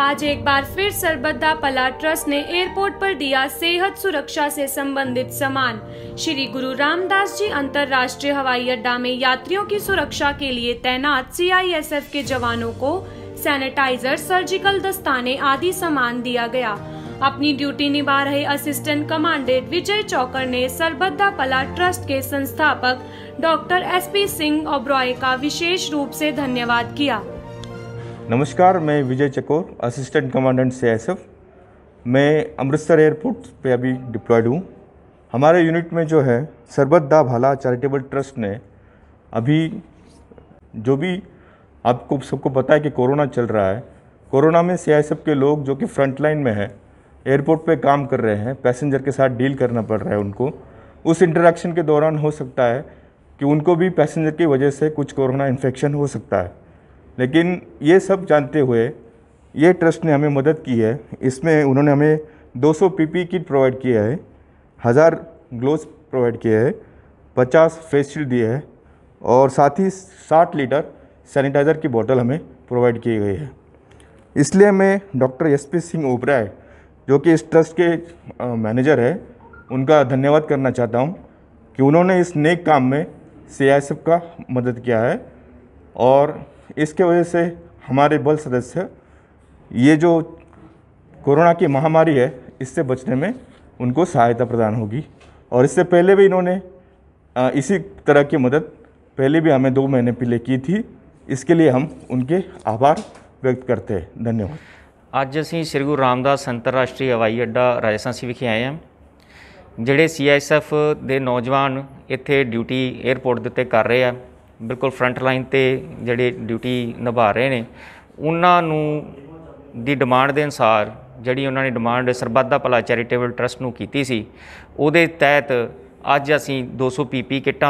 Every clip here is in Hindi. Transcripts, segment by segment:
आज एक बार फिर सरबत दा भला ट्रस्ट ने एयरपोर्ट पर दिया सेहत सुरक्षा से संबंधित सामान। श्री गुरु रामदास जी अंतर्राष्ट्रीय हवाई अड्डा में यात्रियों की सुरक्षा के लिए तैनात CISF के जवानों को सैनिटाइजर, सर्जिकल दस्ताने आदि सामान दिया गया। अपनी ड्यूटी निभा रहे असिस्टेंट कमांडेंट विजय चौकर ने सरबत दा भला ट्रस्ट के संस्थापक डॉक्टर SP सिंह ओबरॉय का विशेष रूप से धन्यवाद किया। नमस्कार, मैं विजय चकोर, असिस्टेंट कमांडेंट CISF। मैं अमृतसर एयरपोर्ट पे अभी डिप्लॉयड हूँ। हमारे यूनिट में जो है सरबत दा भला चैरिटेबल ट्रस्ट ने अभी जो भी आपको सबको पता है कि कोरोना चल रहा है, कोरोना में CISF के लोग जो कि फ्रंट लाइन में है, एयरपोर्ट पे काम कर रहे हैं, पैसेंजर के साथ डील करना पड़ रहा है उनको। उस इंटरेक्शन के दौरान हो सकता है कि उनको भी पैसेंजर की वजह से कुछ कोरोना इन्फेक्शन हो सकता है, लेकिन ये सब जानते हुए ये ट्रस्ट ने हमें मदद की है। इसमें उन्होंने हमें 200 PPE किट प्रोवाइड किया है, 1000 ग्लोव्स प्रोवाइड किए हैं, 50 फेस शील्ड दिए हैं और साथ ही 60 लीटर सैनिटाइज़र की बोतल हमें प्रोवाइड की गई है। इसलिए मैं डॉक्टर SP सिंह ओबरॉय, जो कि इस ट्रस्ट के मैनेजर है, उनका धन्यवाद करना चाहता हूँ कि उन्होंने इस नेक काम में CISF का मदद किया है और इसके वजह से हमारे बल सदस्य ये जो कोरोना की महामारी है इससे बचने में उनको सहायता प्रदान होगी। और इससे पहले भी इन्होंने इसी तरह की मदद पहले भी हमें 2 महीने पहले की थी। इसके लिए हम उनके आभार व्यक्त करते हैं। धन्यवाद। ਅੱਜ ਅਸੀਂ श्री गुरु रामदास अंतरराष्ट्रीय हवाई अड्डा राजस्थान विखे आए हैं। ਜਿਹੜੇ CISF ਦੇ नौजवान ਇੱਥੇ ਡਿਊਟੀ एयरपोर्ट ਦੇ ਉੱਤੇ ਕਰ ਰਹੇ ਆ, बिल्कुल फ्रंट लाइन ते ਜਿਹੜੇ ड्यूटी निभा रहे हैं, उन्होंने दी डिमांड के अनुसार जी उन्होंने डिमांड सरबत दा भला चैरिटेबल ट्रस्ट नूं कीती सी, उहदे तहत अज असीं 200 PPE किटां,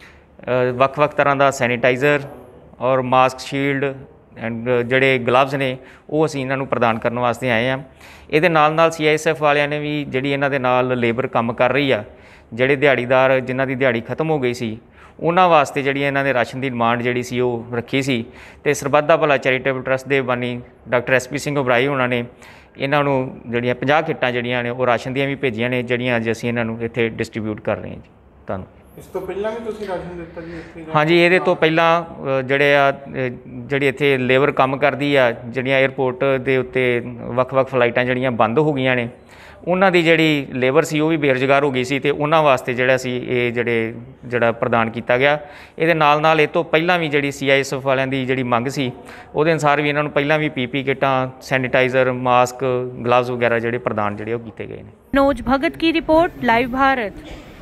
वक्-वक् तरह का सैनिटाइज़र और मास्क, शील्ड एंड ਜਿਹੜੇ ग्लव्स ने वो असीं इन्हां नूं प्रदान करने वास्ते आए हैं। ਇਹਦੇ ਨਾਲ CISF वालियां ने भी ਜਿਹੜੀ ਇਹਨਾਂ ਦੇ ਨਾਲ लेबर काम कर रही आ, ਜਿਹੜੇ ਦਿਹਾੜੀਦਾਰ जिन्हां ਦੀ ਦਿਹਾੜੀ खत्म हो गई सी, उन्होंने वास्ते जी इन्होंने राशन की डिमांड जी रखी सी ते सरबत दा भला चैरिटेबल ट्रस्ट के बानी डॉक्टर SP सिंह ओबरॉय उन्होंने इन्हों जी 50 किटां जड़ियाँ ने वो राशन दियां भी भेजियां ने, जड़ियाँ अज असीं इन्हों इत्थे डिस्ट्रीब्यूट कर रहे हैं जी। धन्यवाद। इस तो पहला भी तुसीं राशन दिता जी? हाँ जी, ये तो पहला जिहड़े इत्थे लेबर काम करती आ, जड़ियाँ एयरपोर्ट के उत्ते वक्-वक् फ्लाइटां जड़ियाँ बंद हो गई ने, उन्हां दी जिहड़ी लेबर सी वो भी बेरोजगार हो गई सी ते उन्हां वास्ते जिहड़ा सी ये जिहड़ा प्रदान किया गया। इहदे नाल इह तों पहिलां भी जिहड़ी CISF वालियां दी जिहड़ी मंग सी उहदे अनुसार भी इन्हां नूं पहिलां भी PPE किटां, सैनिटाइज़र, मास्क, ग्लव्स वगैरह जिहड़े प्रदान जिहड़े कीते गए ने। मनोज भगत की रिपोर्ट, लाइव भारत।